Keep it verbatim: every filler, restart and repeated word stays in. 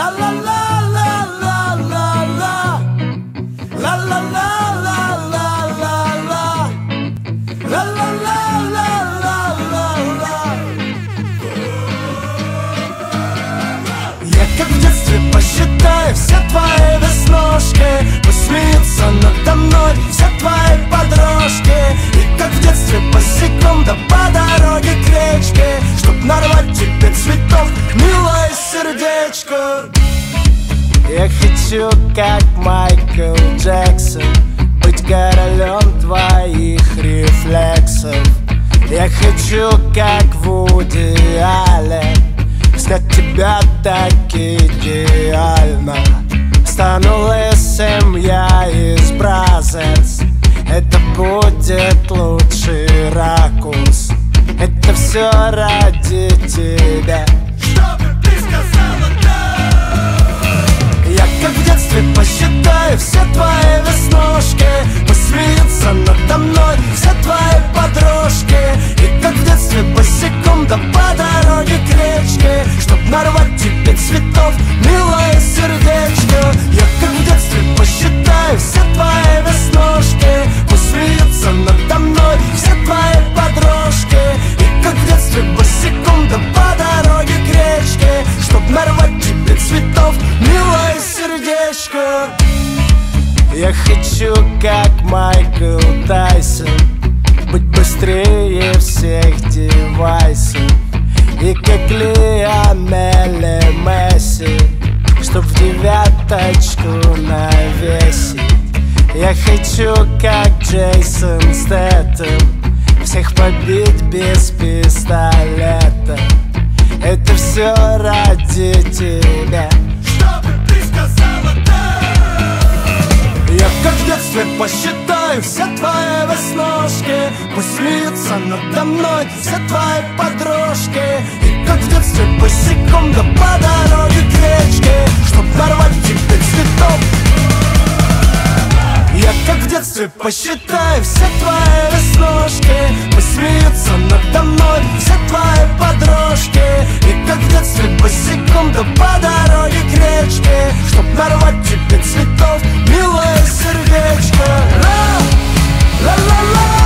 Посчитаю все твои веснушки, посмеются надо мной все твои подружки. И как в детстве босиком, да по дороге к речке, чтоб нарвать тебе цветов, милое сердечко. Я хочу, как Майкл Джексон, быть королем твоих рефлексов. Я хочу, как Вуди Аллен, снять тебя так идеально. Стану лысым я из Бразерс, это будет лучший ракурс. Это все ради тебя, чтобы ты сказала да. Я как в детстве посчитаю все твои веснушки, посмеются надо мной все твои подружки. И как в детстве босиком, да по дороге к речке, чтоб нарвать тебе цветов, милое сердечко. Я как в детстве посчитаю все твои веснушки, посмеются надо мной все твои подружки. И как в детстве босиком, да по дороге к речке, чтоб нарвать тебе цветов, милое сердечко. Я хочу, как Майкл Тайсон, быть быстрее всех девайсов. И как Лионель Месси, чтоб в девяточку навесить. Я хочу, как Джейсон Стэттем, всех побить без пистолета. Это все ради тебя, чтобы ты сказала да. Я как в детстве посчитаю все твои веснушки, посмеются надо мной все твои подружки. И как в детстве босиком, да по дороге к речке, чтоб нарвать тебе цветов. Я как в детстве посчитаю все твои веснушки, посмеются надо мной все твои подружки. И как в детстве босиком, да по дороге к речке, чтоб нарвать тебе цветов, милое сердечко. Ла-ла-ла-ла.